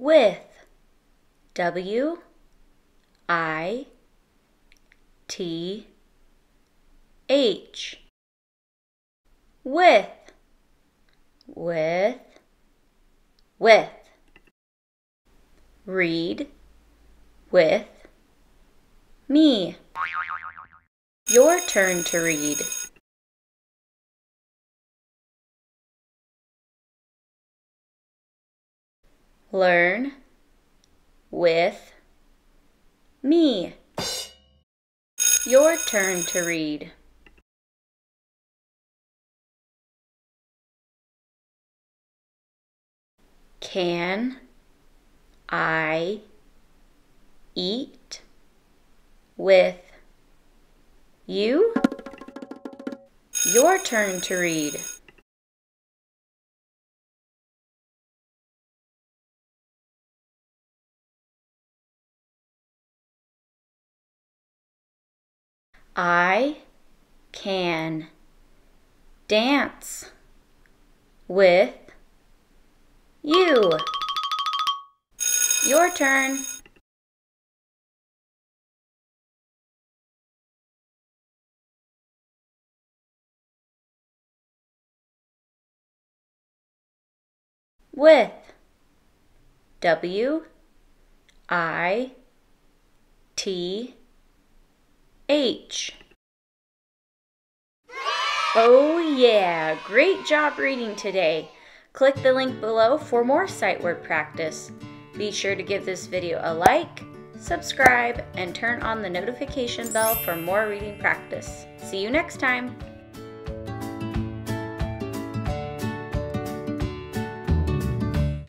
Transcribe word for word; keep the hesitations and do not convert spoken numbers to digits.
with. W I T H. With, with, with. Read with me. Your turn to read. Learn with me. Your turn to read. Can I eat with you? Your turn to read. I can dance with you. Your turn. With. W I T H. Oh yeah, great job reading today. Click the link below for more sight word practice. Be sure to give this video a like, subscribe, and turn on the notification bell for more reading practice. See you next time.